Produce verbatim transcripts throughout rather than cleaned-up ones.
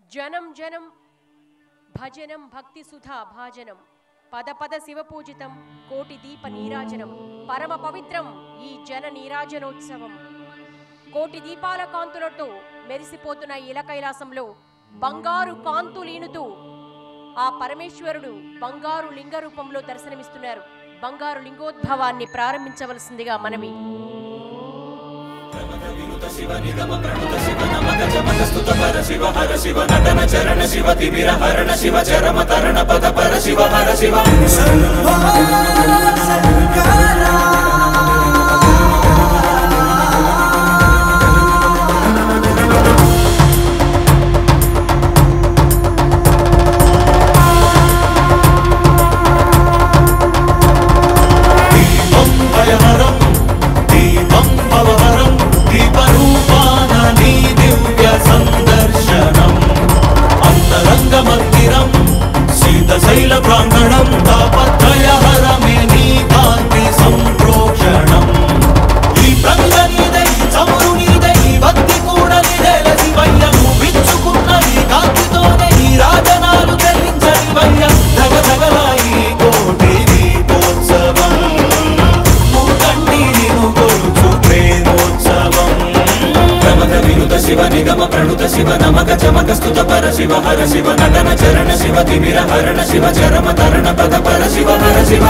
జనం జనం భజనం భక్తి సుధా భాజనం పద పద శివ పూజితం కోటి దీప నీరాజనం పరమ పవిత్రం ఈ జన నీరాజనోత్సవం. కోటి దీపాల కాంతులతో మెరిసిపోతున్న ఇల కైలాసంలో బంగారు కాంతులీనుతూ ఆ పరమేశ్వరుడు బంగారు లింగ రూపంలో దర్శనమిస్తున్నారు. బంగారు లింగోద్భవాన్ని ప్రారంభించవలసిందిగా మనవి. శివ నిగమ ప్రణుత శివ నమక జమక స్తుత పర శివ హర శివ నటన చరణ శివ తిమిర హరణ శివ చరమ తరణ పద పర శివ హర శివ శివ నమక చమక స్తుత పర శివ హర శివ నటన చరణ శివ తిమిర హరణ శివ చరమ తరణ పద పర శివ హర శివ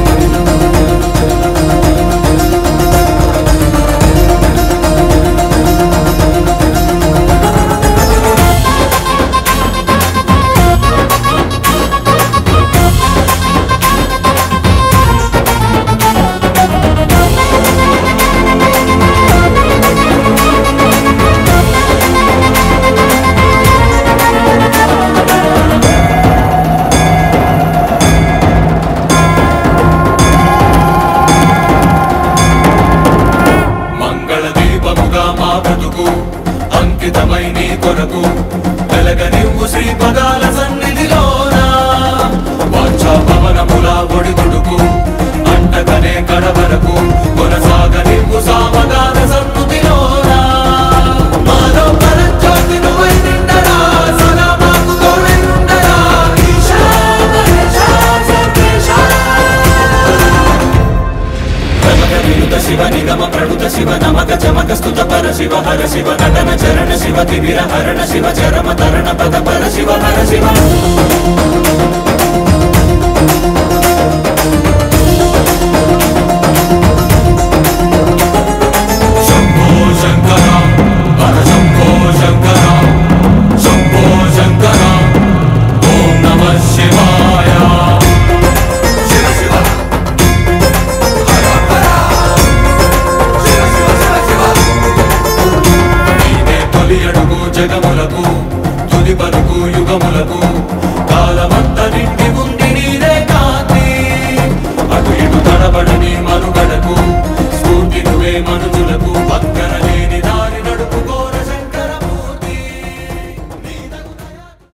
శివ హర శివ నటన చరణ శివ తిమిర హరణ శివ చరమ తరణ పద పర శివ హర శివ శంభో శంకర హర శంభో శంకర శంభో శంకర ఓం నమః శివాయ శివ శివ జగములకు తుది పలుకు యుగములకు కాలమంత నిండి ఉంది నీరే కాంతి అటు ఇటు తడబడని